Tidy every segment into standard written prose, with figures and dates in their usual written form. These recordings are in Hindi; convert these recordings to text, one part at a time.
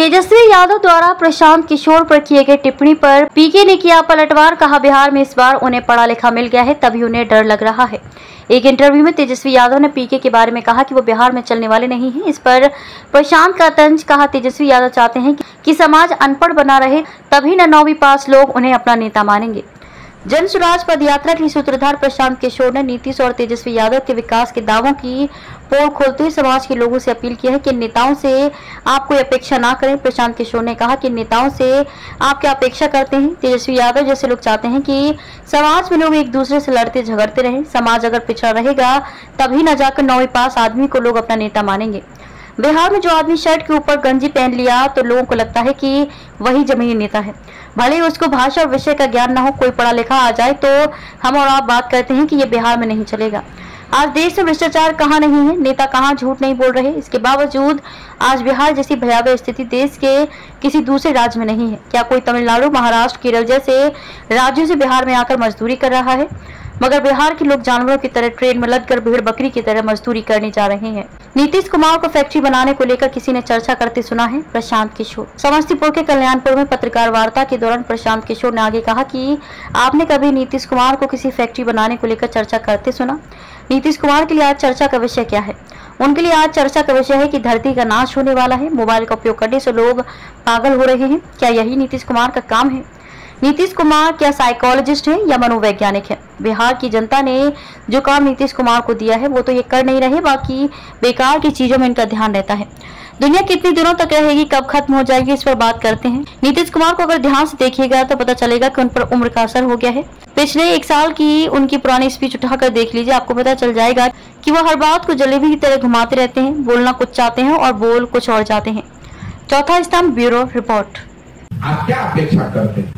तेजस्वी यादव द्वारा प्रशांत किशोर पर किए गए टिप्पणी पर पीके ने किया पलटवार। कहा, बिहार में इस बार उन्हें पढ़ा लिखा मिल गया है, तभी उन्हें डर लग रहा है। एक इंटरव्यू में तेजस्वी यादव ने पीके के बारे में कहा कि वो बिहार में चलने वाले नहीं हैं। इस पर प्रशांत का तंज। कहा, तेजस्वी यादव चाहते हैं कि समाज अनपढ़ बना रहे, तभी न 9वीं पास लोग उन्हें अपना नेता मानेंगे। जन सुराज पद यात्रा के सूत्रधार प्रशांत किशोर ने नीतीश और तेजस्वी यादव के विकास के दावों की पोल खोलते हुए समाज के लोगों से अपील की है कि नेताओं से आप कोई अपेक्षा ना करें। प्रशांत किशोर ने कहा कि नेताओं से आप क्या अपेक्षा करते हैं। तेजस्वी यादव जैसे लोग चाहते हैं कि समाज में लोग एक दूसरे से लड़ते झगड़ते रहें। समाज अगर पिछड़ा रहेगा तभी न जाकर 9वीं पास आदमी को लोग अपना नेता मानेंगे। बिहार में जो आदमी शर्ट के ऊपर गंजी पहन लिया तो लोगों को लगता है कि वही जमीनी नेता है, भले ही उसको भाषा और विषय का ज्ञान न हो। कोई पढ़ा लिखा आ जाए तो हम और आप बात करते हैं कि ये बिहार में नहीं चलेगा। आज देश में भ्रष्टाचार कहाँ नहीं है, नेता कहाँ झूठ नहीं बोल रहे। इसके बावजूद आज बिहार जैसी भयावह स्थिति देश के किसी दूसरे राज्य में नहीं है। क्या कोई तमिलनाडु, महाराष्ट्र, केरल जैसे राज्यों से बिहार में आकर मजदूरी कर रहा है? मगर बिहार के लोग जानवरों की तरह ट्रेन में लदकर भेड़ बकरी की तरह मजदूरी करने जा रहे हैं। नीतीश कुमार को फैक्ट्री बनाने को लेकर किसी ने चर्चा करते सुना है? प्रशांत किशोर। समस्तीपुर के कल्याणपुर में पत्रकार वार्ता के दौरान प्रशांत किशोर ने आगे कहा कि आपने कभी नीतीश कुमार को किसी फैक्ट्री बनाने को लेकर चर्चा करते सुना? नीतीश कुमार के लिए आज चर्चा का विषय क्या है? उनके लिए आज चर्चा का विषय है कि धरती का नाश होने वाला है। मोबाइल का उपयोग करने से लोग पागल हो रहे हैं। क्या यही नीतीश कुमार का काम है? नीतीश कुमार क्या साइकोलॉजिस्ट है या मनोवैज्ञानिक है? बिहार की जनता ने जो काम नीतीश कुमार को दिया है वो तो ये कर नहीं रहे, बाकी बेकार की चीजों में इनका ध्यान रहता है। दुनिया कितनी दिनों तक रहेगी, कब खत्म हो जाएगी, इस पर बात करते हैं। नीतीश कुमार को अगर ध्यान से देखिएगा तो पता चलेगा कि उन पर उम्र का असर हो गया है। पिछले 1 साल की उनकी पुरानी स्पीच उठाकर देख लीजिए, आपको पता चल जाएगा कि वो हर बात को जलेबी की तरह घुमाते रहते हैं। बोलना कुछ चाहते हैं और बोल कुछ और जाते हैं। चौथा स्तंभ, ब्यूरो रिपोर्ट। आप क्या अपेक्षा करते हैं?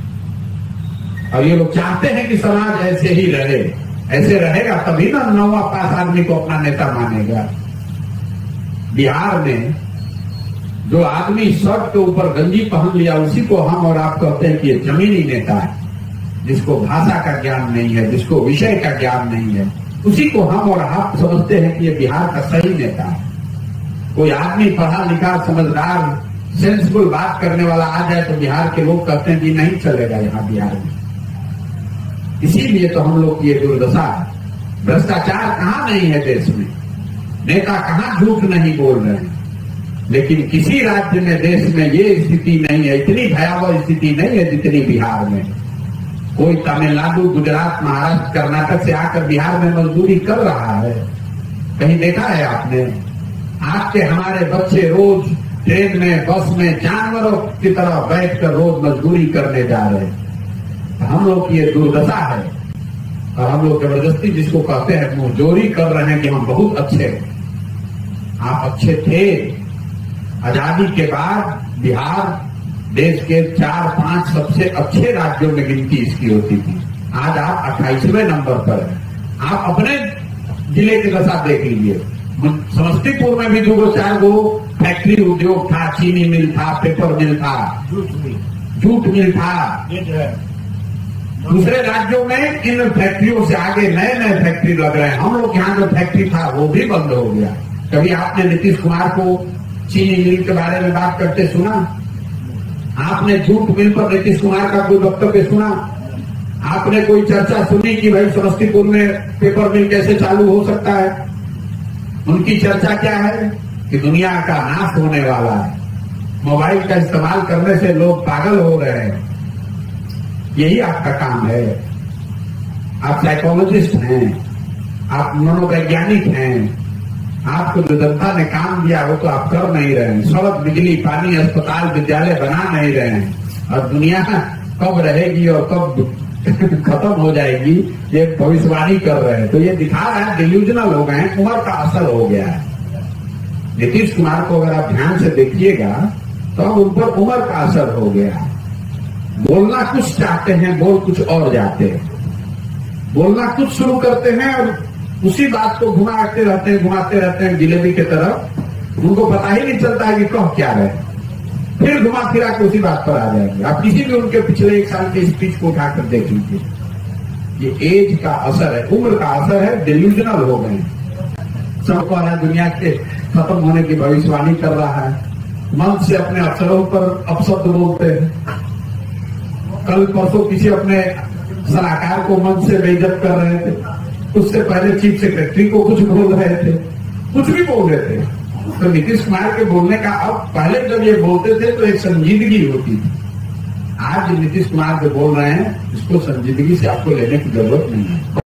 और ये लोग चाहते हैं कि समाज ऐसे ही रहे, ऐसे रहेगा तभी ना 9वां पास आदमी को अपना नेता मानेगा। बिहार में जो आदमी शर्ट के ऊपर गंजी पहन लिया उसी को हम और आप कहते हैं कि ये जमीनी नेता है, जिसको भाषा का ज्ञान नहीं है, जिसको विषय का ज्ञान नहीं है, उसी को हम और आप समझते हैं कि ये बिहार का सही नेता है। कोई आदमी पढ़ा लिखा, समझदार, सेंसिबल बात करने वाला आ जाए तो बिहार के लोग कहते हैं कि नहीं चलेगा यहाँ बिहार में। इसीलिए तो हम लोग की ये दुर्दशा है। भ्रष्टाचार कहाँ नहीं है देश में, नेता कहाँ झूठ नहीं बोल रहे हैं, लेकिन किसी राज्य में देश में ये स्थिति नहीं है, इतनी भयावह स्थिति नहीं है जितनी बिहार में। कोई तमिलनाडु, गुजरात, महाराष्ट्र, कर्नाटक से आकर बिहार में मजदूरी कर रहा है, कहीं देखा है आपने? आज के हमारे बच्चे रोज ट्रेन में, बस में जानवरों की तरह बैठकर रोज मजदूरी करने जा रहे हैं। हम लोग की ये दुर्दशा है और हम लोग जबरदस्ती जिसको कहते हैं मुंहजोरी कर रहे हैं कि हम बहुत अच्छे हैं। आप अच्छे थे। आजादी के बाद बिहार देश के 4-5 सबसे अच्छे राज्यों में गिनती इसकी होती थी। आज आप 28वें नंबर पर हैं। आप अपने जिले की दशा देख लीजिए। समस्तीपुर में भी 2-4 गो फैक्ट्री उद्योग था, चीनी मिल था, पेपर मिल था, जूट मिल था। दूसरे राज्यों में इन फैक्ट्रियों से आगे नए नए फैक्ट्री लग रहे हैं। हम लोग यहाँ जो फैक्ट्री था वो भी बंद हो गया। कभी आपने नीतीश कुमार को चीनी मिल के बारे में बात करते सुना? आपने जूट मिल पर नीतीश कुमार का कोई वक्तव्य सुना? आपने कोई चर्चा सुनी कि भाई समस्तीपुर में पेपर मिल कैसे चालू हो सकता है? उनकी चर्चा क्या है कि दुनिया का नाश होने वाला है, मोबाइल का इस्तेमाल करने से लोग पागल हो रहे हैं। यही आपका काम है। आप साइकोलॉजिस्ट हैं, आप मनोवैज्ञानिक हैं। आपको जो जनता ने काम दिया वो तो आप कर नहीं रहे हैं। सड़क, बिजली, पानी, अस्पताल, विद्यालय बना नहीं रहे हैं। और दुनिया कब रहेगी और कब खत्म हो जाएगी ये भविष्यवाणी कर रहे हैं। तो ये दिखा रहा है डिल्यूजनल हो गए हैं, उम्र का असर हो गया है। नीतीश कुमार को अगर आप ध्यान से देखिएगा तो अब उन पर उम्र का असर हो गया है। बोलना कुछ चाहते हैं, बोल कुछ और जाते हैं। बोलना कुछ शुरू करते हैं और उसी बात को घुमाते रहते हैं जिलेबी की तरह। उनको पता ही नहीं चलता है कि कह क्या रहे, फिर घुमा फिरा के उसी बात पर आ जाएंगे। आप किसी भी उनके पिछले 1 साल की स्पीच को उठाकर देख लीजिए। ये एज का असर है, उम्र का असर है, डिल्यूजनल हो गए। सबको दुनिया के खत्म होने की भविष्यवाणी कर रहा है। मंच से अपने अफसरों पर अपशब्द बोलते हैं। कल परसों किसी अपने सलाहकार को मंच से बेइज्जत कर रहे थे, उससे पहले चीफ सेक्रेटरी को कुछ बोल रहे थे, कुछ भी बोल रहे थे। तो नीतीश कुमार के बोलने का, अब पहले जब ये बोलते थे तो एक संजीदगी होती थी। आज नीतीश कुमार जो बोल रहे हैं, इसको संजीदगी से आपको लेने की जरूरत नहीं है।